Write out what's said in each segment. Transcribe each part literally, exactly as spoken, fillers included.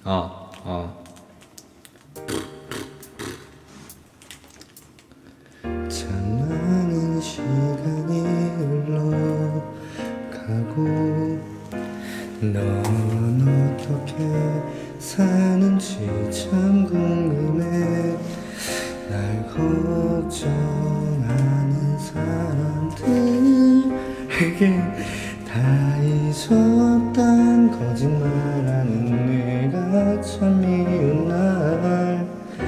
어, 어. 참 많은 시간이 흘러가고 넌 어떻게 사는지 참 궁금해. 날 걱정하는 사람들에게 다 잊었단 거짓말하는 내가 참 미운 날.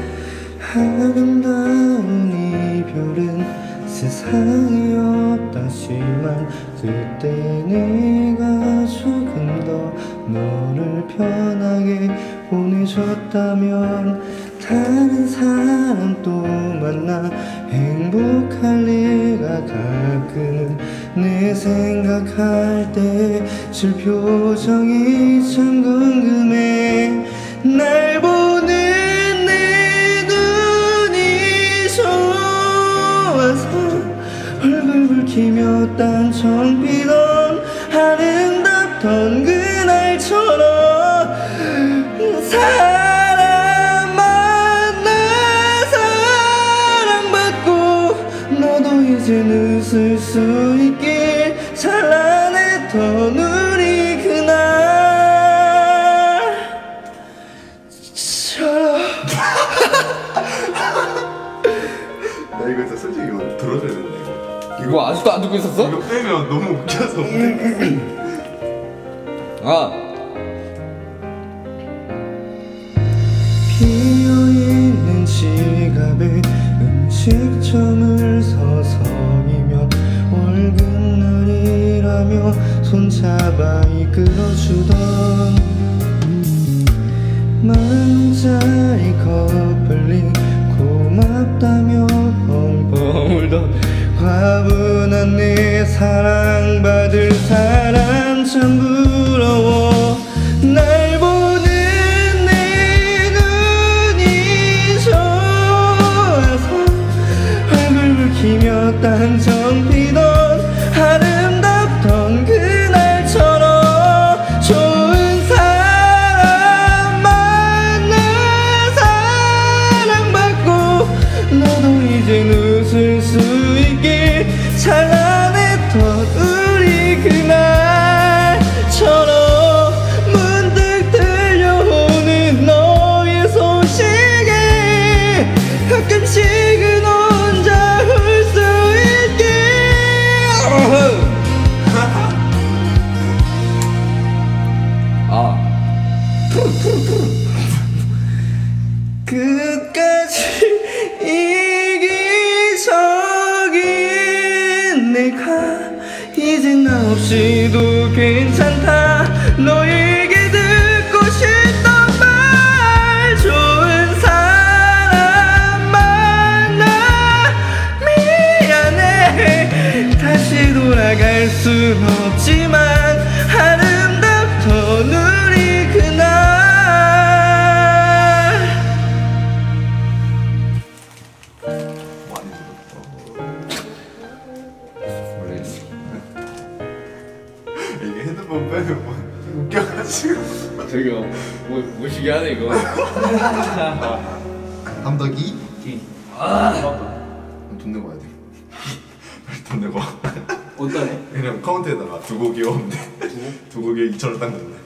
아름다운 이별은 세상에 없다지만 그때 내가 조금 더 너를 편하게 보내줬다면 다른 사람 또 만나 행복할 리가. 가끔은 내 생각할 때 질 표정이 참 궁금해. 날 보는 내 눈이 좋아서 얼굴 붉히며 딴청 피던 아름답던 그날처럼 사람 만나 사랑받고 너도 이젠 웃을 수 있길. 찬란했던 우리 그날처럼. 나 이거 진짜 솔직히 이거 들어줘야 되는데 이거. 이거 아직도 안 듣고 있었어? 이거 빼면 너무 웃겨서 못해. 아. 비어있는 지갑에 음식점을 서성이며 월급날이라며 손잡아 이끌어주던 만원짜리 커플링 고맙다며 펑펑 울던 과분한 내 사랑받을 사람 참 부러워. 날 보는 내 눈이 좋아서 얼굴 붉히며 딴청 피던 아름답던 그날처럼 좋은 사람 만나 사랑받고 너도 이젠 웃을 수 있길. 찬란했던 우리 그날처럼 문득 들려오는 너의 소식에 가끔씩은 혼자 울 수 있게. 아. 끝까지 이기적인 내가 이젠 나 없이도 괜찮다. 너에게 듣고 싶던 말. 좋은 사람 만나 미안해. 다시 돌아갈 순 없지만 아름답던 우리 그날. 많이 들었어. 모르겠어. 이게 핸드폰 빼면 뭐 웃겨가지고. 저기요. 뭐 무시기 하네 이거. 함덕이? 아. 돈 내고 와야 돼. 빨리 돈 내고 와. 어떠네? 그냥 카운트에다가 두고 귀여운데 두고 귀여 이천 원 딱 넣는데.